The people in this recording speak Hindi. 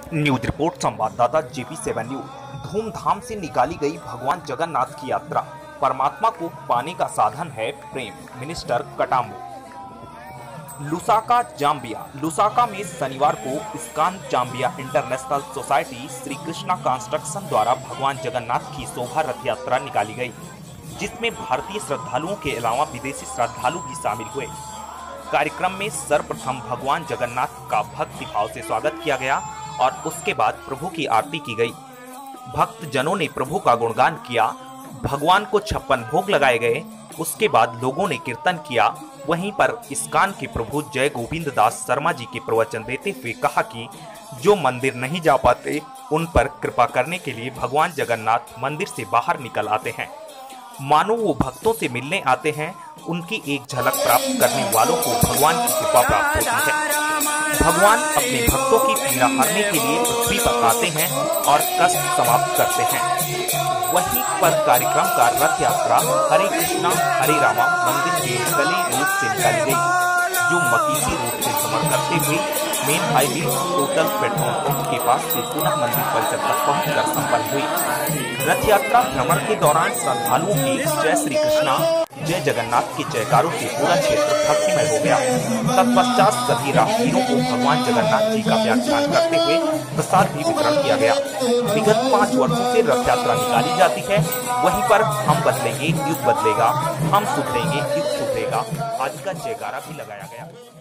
न्यूज रिपोर्ट संवाददाता JP7 न्यूज। धूमधाम से निकाली गई भगवान जगन्नाथ की यात्रा। परमात्मा को पाने का साधन है प्रेम, minister Katamo. Lusaka Zambia. Lusaka में शनिवार को ISKCON Zambia international society Shri Krishna construction द्वारा भगवान जगन्नाथ की शोभा रथ यात्रा निकाली गई, जिसमें भारतीय श्रद्धालुओं के अलावा विदेशी श्रद्धालु भी शामिल हुए। कार्यक्रम में सर्वप्रथम भगवान जगन्नाथ का भक्ति भाव से स्वागत किया गया और उसके बाद प्रभु की आरती की गई। भक्त जनों ने प्रभु का गुणगान किया। भगवान को 56 भोग लगाए गए। उसके बाद लोगों ने कीर्तन किया। वहीं पर इस्कॉन के प्रभु जय गोविंद दास शर्मा जी के प्रवचन देते हुए कहा कि जो मंदिर नहीं जा पाते उन पर कृपा करने के लिए भगवान जगन्नाथ मंदिर से बाहर निकल आते हैं। मानो वो भक्तों से मिलने आते हैं। उनकी एक झलक प्राप्त करने वालों को भगवान की कृपा प्राप्त होती है। भगवान अपने भक्तों की पीड़ा हरने के लिए पृथ्वी पर आते हैं और कष्ट समाप्त करते हैं। वहीं पर कार्यक्रम का रथ यात्रा हरे कृष्णा हरे रामा मंदिर के गली रूट से निकाली गई, जो मकीसी रूट से भ्रमण करते हुए main highway total petrol pump के पास से पुनः मंदिर परिसर तक पहुंचकर संपन्न हुई। रथ यात्रा भ्रमण के दौरान श्रद्धालुओं की जय श्री कृष्णा जय जगन्नाथ के जयकारों से पूरा क्षेत्र भक्तिमय हो गया। तत्पश्चात सभी राहगीरों को भगवान जगन्नाथ जी का व्याख्यान करते हुए प्रसाद भी वितरण किया गया। विगत 5 वर्षों से रथ यात्रा निकाली जाती है। वहीं पर हम बदलेंगे युग बदलेगा, हम सुधरेंगे युग सुधरेगा आदि का जयकारा भी लगाया गया।